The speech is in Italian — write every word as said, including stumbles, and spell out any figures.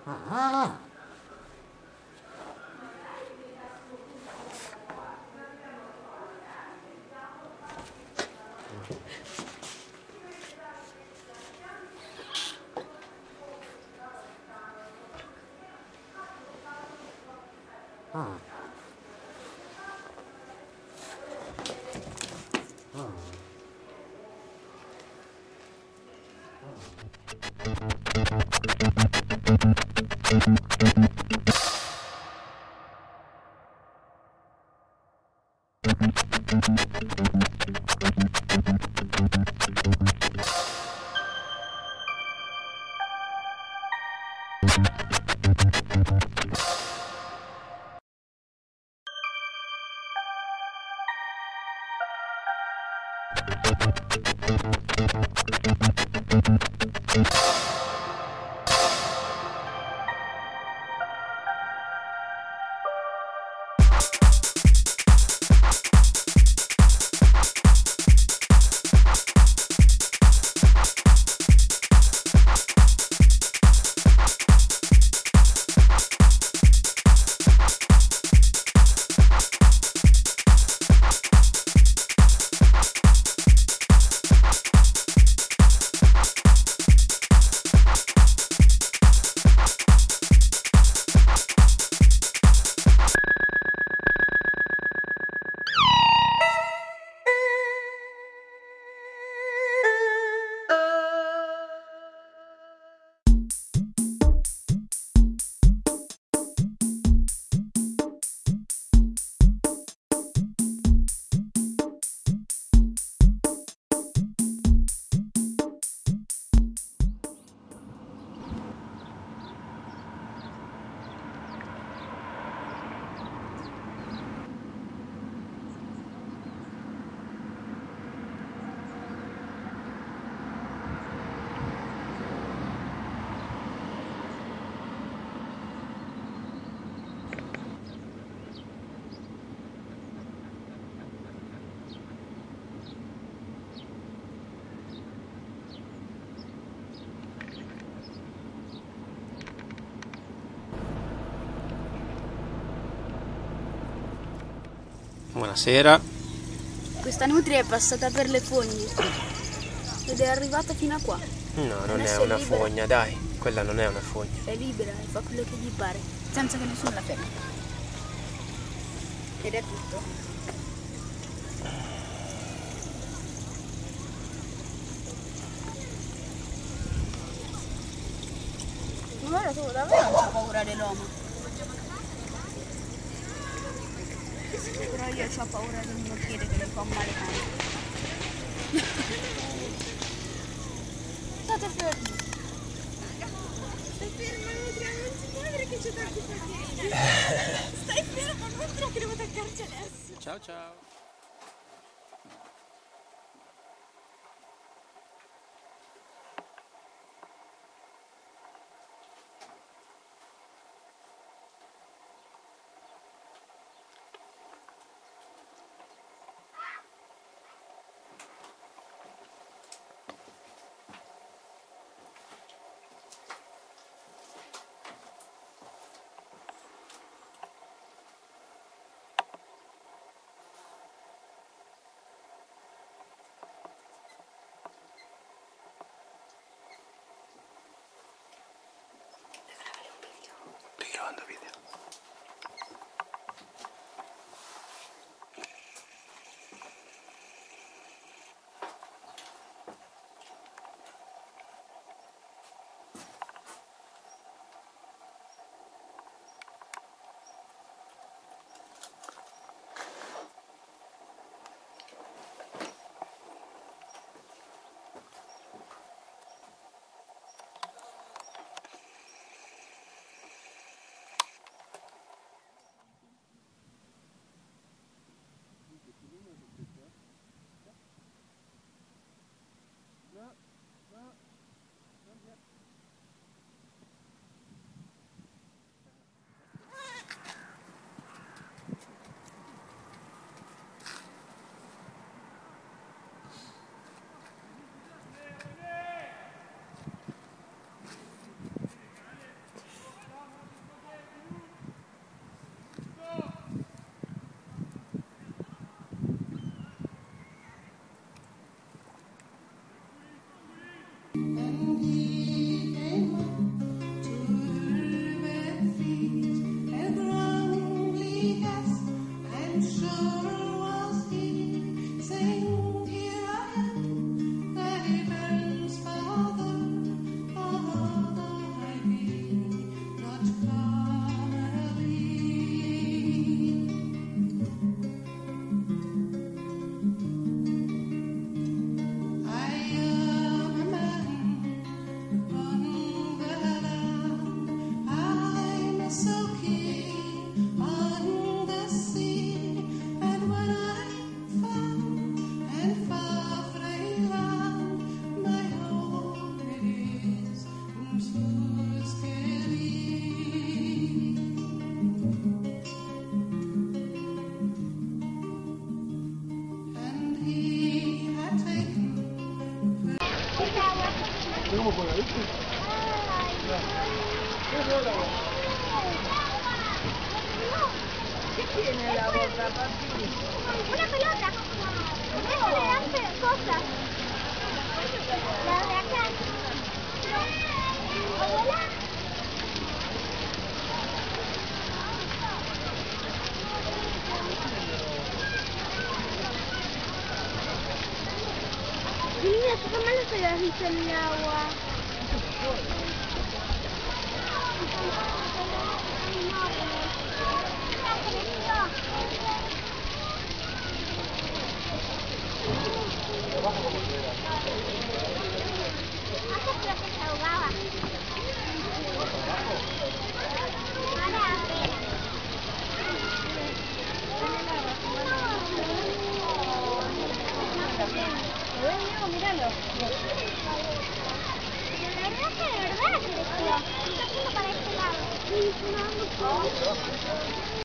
Ah. Ah. Buonasera. Questa nutria è passata per le fogne ed è arrivata fino a qua. No, non è una fogna, dai. Quella non è una fogna. È libera e fa quello che gli pare, senza che nessuno la fermi. Ed è tutto. Ma guarda tu, davvero non c'ha paura dell'uomo. Però io ho paura del mio piede che mi fa male tanto. State fermi. Stai ferma, nutria, non si muovere che c'è tanti piedi. Stai ferma, nutria, che devo attaccarci adesso. Ciao ciao. ¿Qué tiene en la boca, papi? Una pelota. Eso le dan pe- cosas. La de acá. Abuela. Niña, ¿tú cómo le pegaste en el agua? Antes creo que se ahogaba. Ahora apenas. Míralo. La verdad que de verdad creció. Está haciendo para este lado.